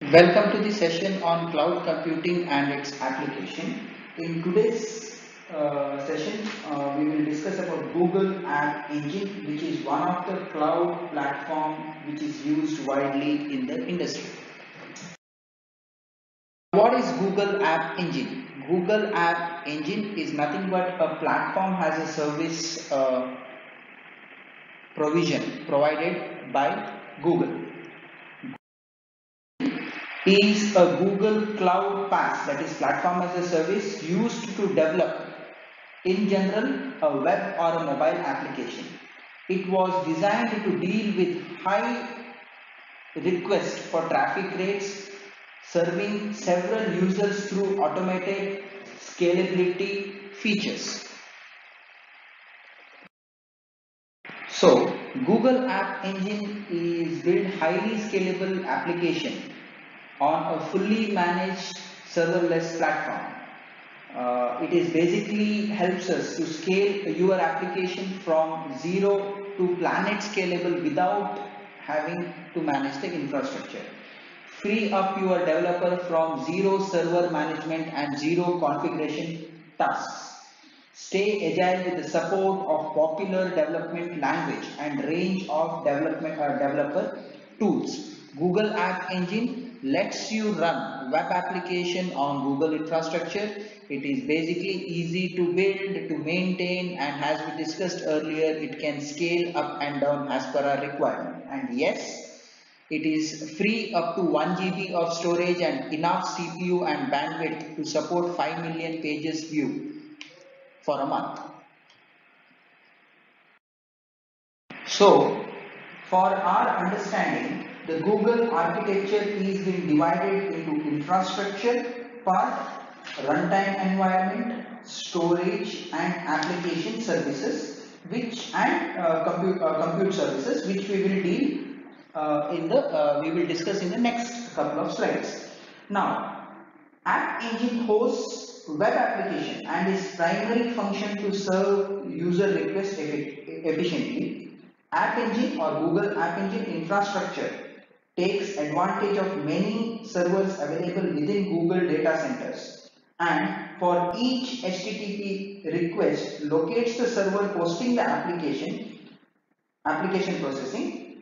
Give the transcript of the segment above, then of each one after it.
Welcome to the session on cloud computing and its application. In today's session, we will discuss about Google App Engine, which is one of the cloud platform which is used widely in the industry. What is Google App Engine? Google App Engine is nothing but a platform as a service provision provided by Google. Is a Google Cloud PaaS, that is platform as a service, used to develop in general a web or a mobile application. It was designed to deal with high request for traffic rates, serving several users through automated scalability features. So Google App Engine is built highly scalable application on a fully managed serverless platform. It is basically helps us to scale your application from zero to planet scalable without having to manage the infrastructure. Free up your developer from zero server management and zero configuration tasks. Stay agile with the support of popular development language and range of developer tools. Google App Engine lets you run web application on Google infrastructure. It is basically easy to build, to maintain, and as we discussed earlier, it can scale up and down as per our requirement. And yes, it is free up to 1 GB of storage and enough CPU and bandwidth to support 5 million pages view for a month. So, for our understanding, the Google architecture is being divided into infrastructure part, runtime environment, storage and application services, which and compute services, which we will deal we will discuss in the next couple of slides. Now, App Engine hosts web application and its primary function to serve user requests efficiently. App Engine or Google App Engine infrastructure takes advantage of many servers available within Google data centers, and for each HTTP request locates the server hosting the application processing.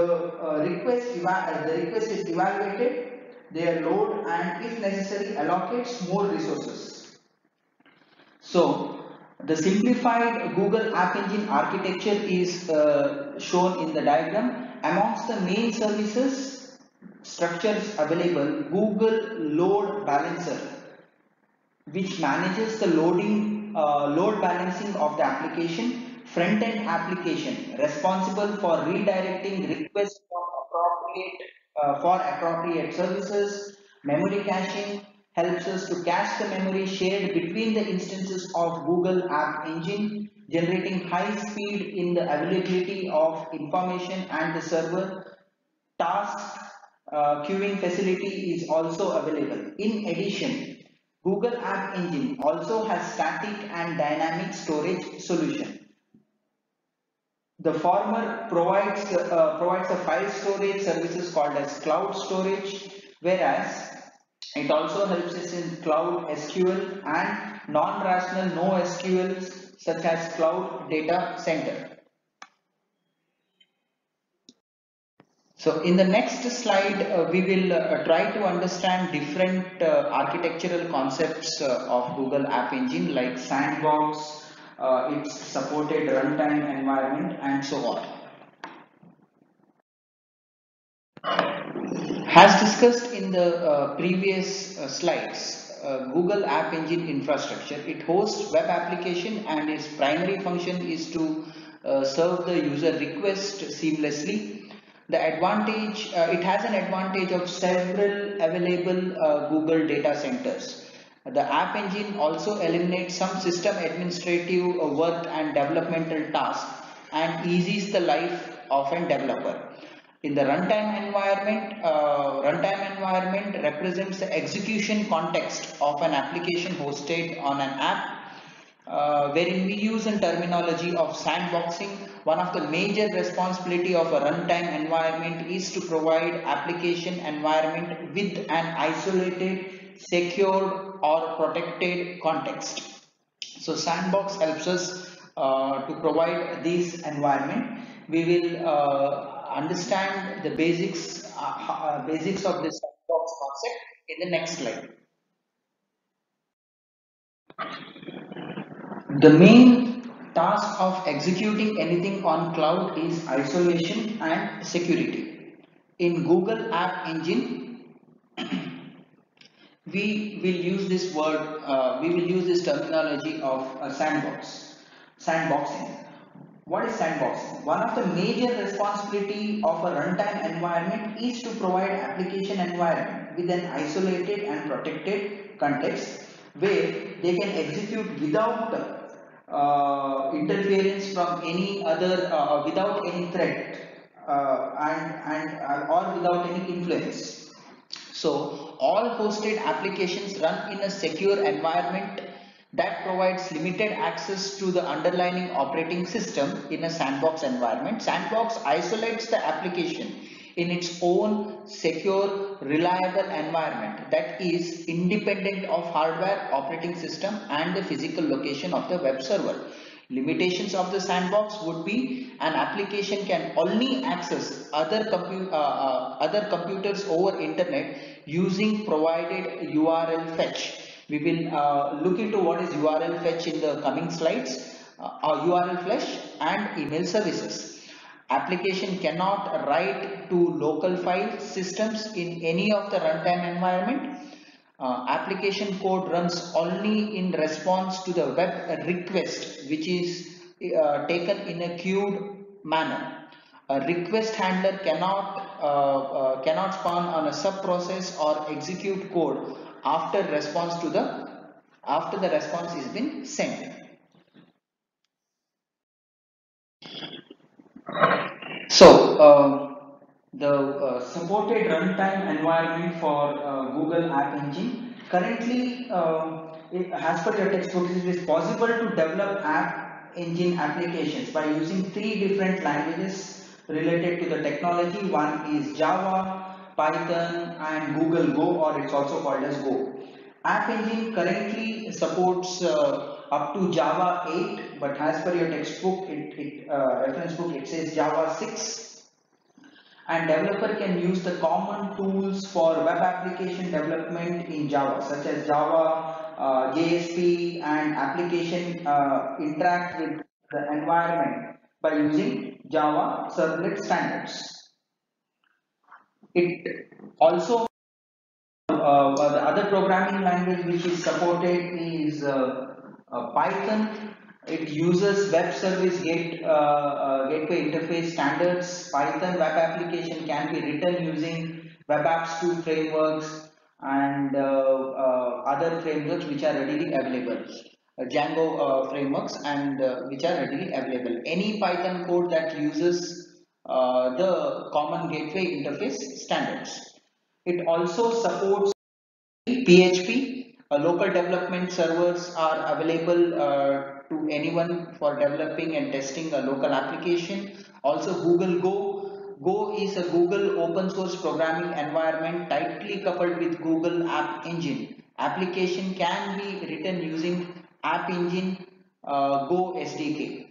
The request is evaluated, their load, and if necessary allocates more resources. So the simplified Google App Engine architecture is shown in the diagram. Amongst the main services structures available, Google Load Balancer, which manages the load balancing of the application. Front-end application responsible for redirecting requests for appropriate services. Memory caching helps us to cache the memory shared between the instances of Google App Engine, generating high speed in the availability of information and the server. Task queuing facility is also available. In addition, Google App Engine also has static and dynamic storage solution. The former provides a file storage services called as cloud storage, whereas it also helps us in cloud SQL and non-rational NoSQL such as cloud data center. So in the next slide, we will try to understand different architectural concepts of Google App Engine like sandbox, its supported runtime environment, and so on. As discussed in the previous slides, Google App Engine infrastructure, it hosts web application and its primary function is to serve the user request seamlessly. It has an advantage of several available Google data centers. The App Engine also eliminates some system administrative work and developmental tasks and eases the life of a developer. In the runtime environment represents the execution context of an application hosted on an app. wherein we use a terminology of sandboxing. One of the major responsibility of a runtime environment is to provide application environment with an isolated, secured or protected context. So sandbox helps us to provide this environment. We will understand the basics of this sandbox concept in the next slide. The main task of executing anything on cloud is isolation and security. In Google App Engine, we will use this word, we will use this terminology of a sandboxing. What is sandboxing? One of the major responsibility of a runtime environment is to provide application environment with an isolated and protected context where they can execute without interference from any other, without any threat, or without any influence. So all hosted applications run in a secure environment that provides limited access to the underlying operating system in a sandbox environment. Sandbox isolates the application in its own secure, reliable environment that is independent of hardware, operating system and the physical location of the web server. Limitations of the sandbox would be an application can only access other computers over internet using provided URL fetch. We will look into what is URL fetch in the coming slides. URL fetch and email services. Application cannot write to local file systems in any of the runtime environment. Application code runs only in response to the web request, which is taken in a queued manner. A request handler cannot spawn on a sub process or execute code after the response is been sent. So, the supported runtime environment for Google App Engine currently, as per your textbook, it is possible to develop App Engine applications by using three different languages related to the technology. One is Java, Python, and Google Go, or it's also called as Go. App Engine currently supports up to Java 8, but as per your textbook, reference book, it says Java 6. And developer can use the common tools for web application development in Java, such as Java, JSP, and application interact with the environment by using Java servlet standards. It also the other programming language which is supported is Python. It uses web service gateway interface standards. Python web application can be written using Web Apps 2 frameworks and other frameworks which are readily available. Django frameworks and which are readily available. Any Python code that uses the common gateway interface standards. It also supports PHP. Local development servers are available to anyone for developing and testing a local application. Also Google Go. Go is a Google open source programming environment tightly coupled with Google App Engine. Application can be written using App Engine Go SDK.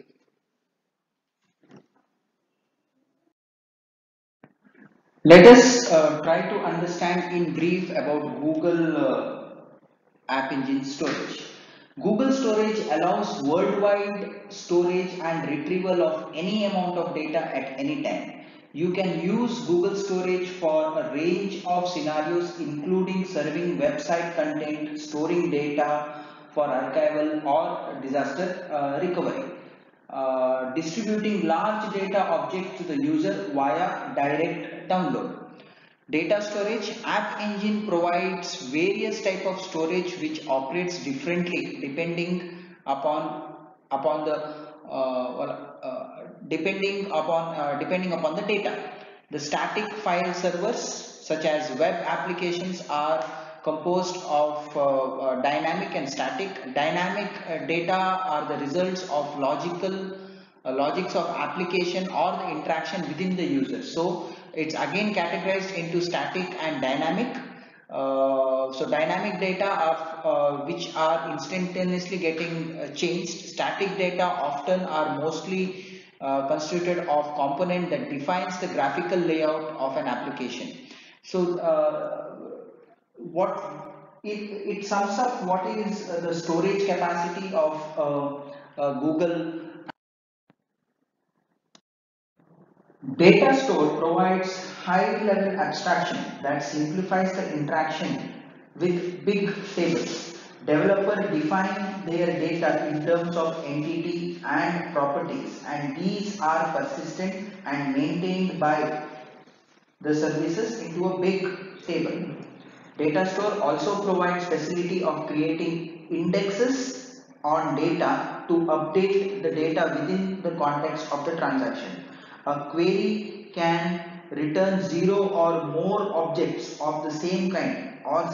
Let us try to understand in brief about Google App Engine storage. Google Storage allows worldwide storage and retrieval of any amount of data at any time. You can use Google Storage for a range of scenarios including serving website content, storing data for archival or disaster recovery. Distributing large data objects to the user via direct download. Data storage. App Engine provides various type of storage which operates differently upon the depending upon the data. The static file servers such as web applications are composed of dynamic and static. Dynamic data are the results of logics of application or the interaction within the user. So it's again categorized into static and dynamic. So dynamic data are which are instantaneously getting changed. Static data often are mostly constituted of component that defines the graphical layout of an application. So it sums up what is the storage capacity of Google. Data store provides high level abstraction that simplifies the interaction with big tables. Developers define their data in terms of entity and properties, and these are persistent and maintained by the services into a big table. Data store also provides facility of creating indexes on data to update the data within the context of the transaction. A query can return 0 or more objects of the same kind or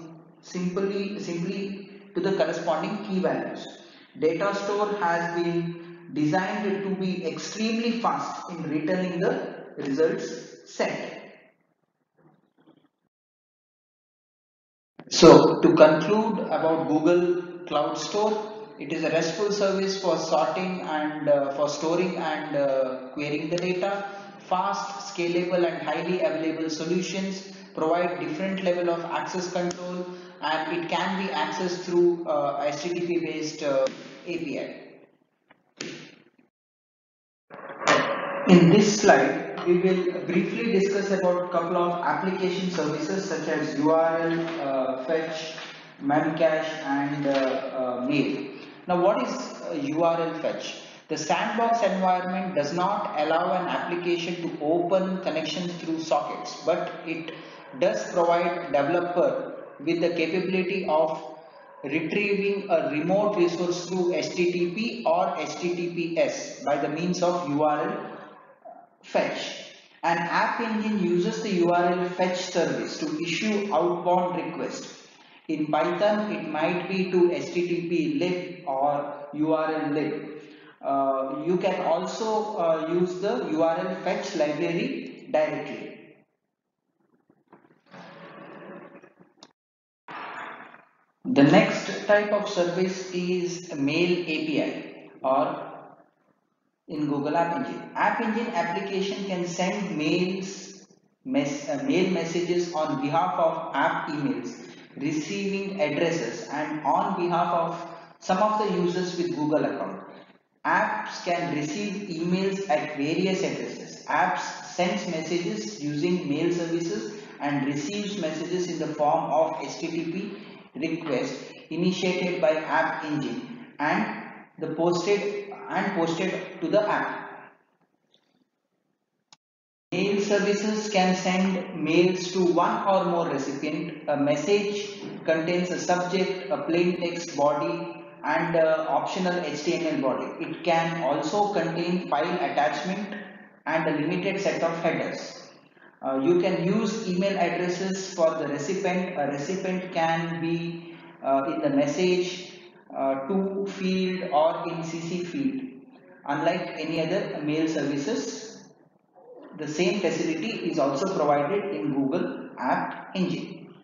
simply to the corresponding key values. Data store has been designed to be extremely fast in returning the results set. So to conclude about Google Cloud Store, it is a RESTful service for sorting and for storing and querying the data. Fast, scalable and highly available solutions provide different level of access control, and it can be accessed through HTTP based API. In this slide, we will briefly discuss about a couple of application services such as URL, fetch, memcache and mail. Now what is URL fetch? The sandbox environment does not allow an application to open connections through sockets, but it does provide developer with the capability of retrieving a remote resource through HTTP or HTTPS by the means of URL fetch. An app engine uses the URL fetch service to issue outbound requests. In Python, it might be to HTTP lib or URL lib. You can also use the URL fetch library directly. The next type of service is Mail API or in Google App Engine. App Engine application can send mail messages on behalf of app emails, receiving addresses, and on behalf of some of the users with Google account. Apps can receive emails at various addresses. Apps sends messages using mail services and receives messages in the form of HTTP request initiated by App Engine and posted to the app. Mail services can send mails to one or more recipient. A message contains a subject, a plain text body and optional HTML body. It can also contain file attachment and a limited set of headers. You can use email addresses for the recipient. A recipient can be in the message to field or in CC field. Unlike any other mail services, the same facility is also provided in Google App Engine.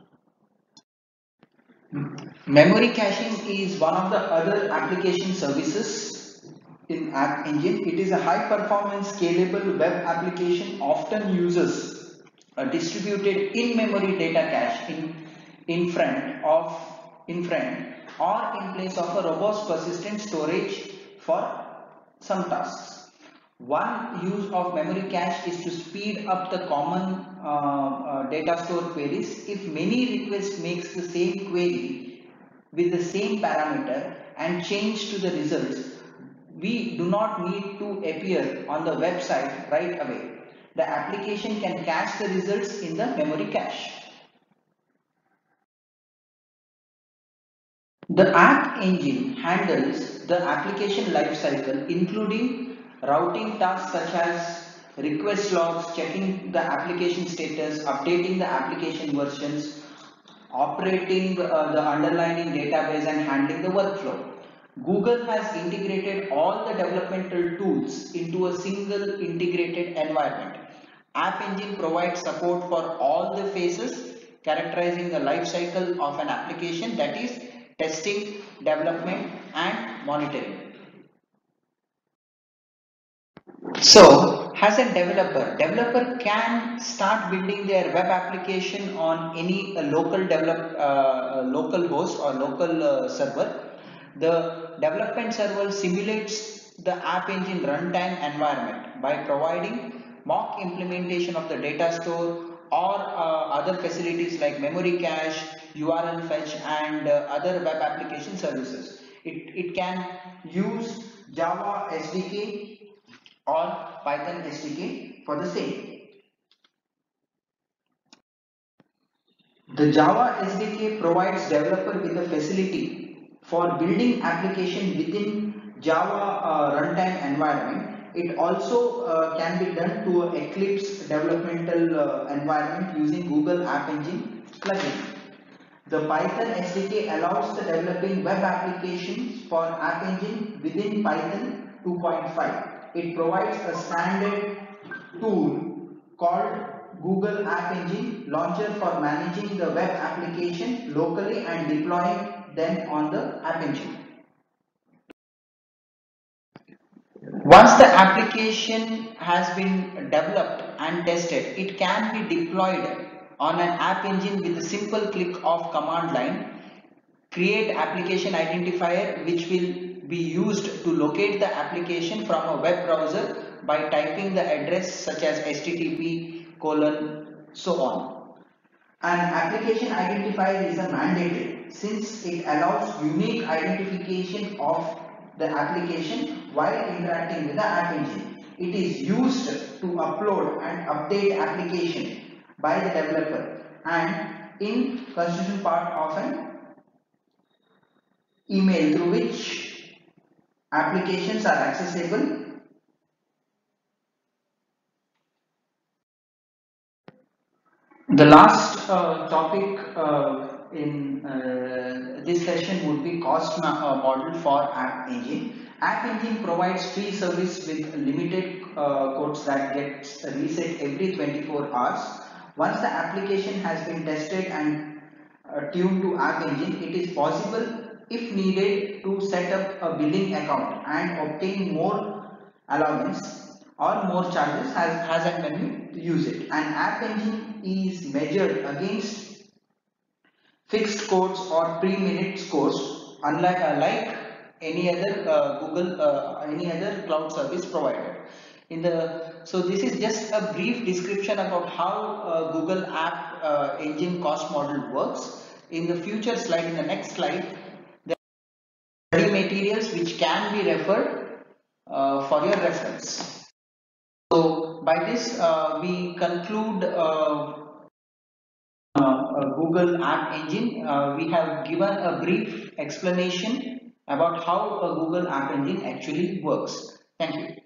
Memory caching is one of the other application services in App Engine. It is a high performance scalable web application often uses a distributed in-memory data cache in front or in place of a robust persistent storage for some tasks. One use of memory cache is to speed up the common data store queries. If many requests makes the same query with the same parameter and change to the results, we do not need to appear on the website right away. The application can cache the results in the memory cache. The App Engine handles the application lifecycle, including routing tasks such as request logs, checking the application status, updating the application versions, operating the underlying database and handling the workflow. Google has integrated all the developmental tools into a single integrated environment. App Engine provides support for all the phases characterizing the life cycle of an application, that is testing, development and monitoring. So, as a developer can start building their web application on any local host or local server. The development server simulates the App Engine runtime environment by providing mock implementation of the data store or other facilities like memory cache, URL fetch, and other web application services. It can use Java SDK or Python SDK for the same. The Java SDK provides developer with a facility for building application within Java runtime environment. It also can be done to Eclipse developmental environment using Google App Engine plugin. The Python SDK allows the developing web applications for App Engine within Python 2.5. It provides a standard tool called Google App Engine Launcher for managing the web application locally and deploying them on the App Engine. Once the application has been developed and tested, it can be deployed on an App Engine with a simple click of command line. Create application identifier, which will be used to locate the application from a web browser by typing the address such as http:// so on. An application identifier is a mandatory since it allows unique identification of the application while interacting with the App Engine. It is used to upload and update application by the developer and in constitution part of an email through which applications are accessible. The last topic in this session would be cost model for App Engine. App Engine provides free service with limited codes that gets reset every 24 hours. Once the application has been tested and tuned to App Engine, it is possible, if needed, to set up a billing account and obtain more allowance or more charges as and when you use it. An App Engine is measured against fixed codes or pre-minute scores, unlike like any other any other cloud service provider. So this is just a brief description about how Google App Engine cost model works. In the future slide, in the next slide, there are study materials which can be referred for your reference. So by this we conclude Google App Engine. We have given a brief explanation about how a Google App Engine actually works. Thank you.